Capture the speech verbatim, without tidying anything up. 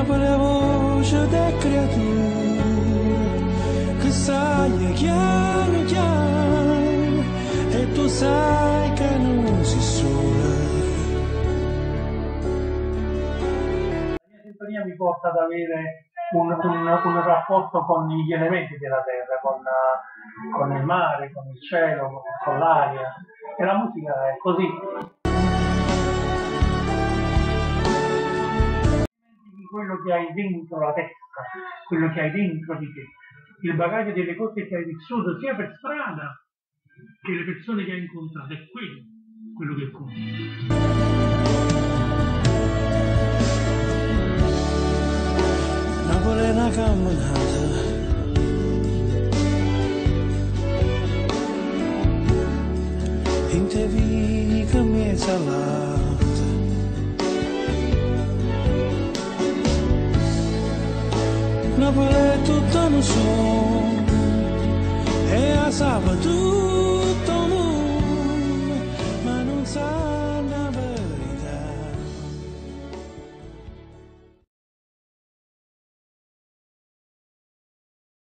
Napoli è voce da creatura che sai chiaro chiaro e tu sai che non si sola. La mia sintonia mi porta ad avere un, un, un rapporto con gli elementi della terra, con, con il mare, con il cielo, con l'aria, e la musica è così. Quello che hai dentro la testa, quello che hai dentro di te, il bagaglio delle cose che hai vissuto sia per strada che le persone che hai incontrato, è quello, quello che conta. Napoli è una camminata, in te vi che mi è salata. Napoli è tutto un sogno e a sabato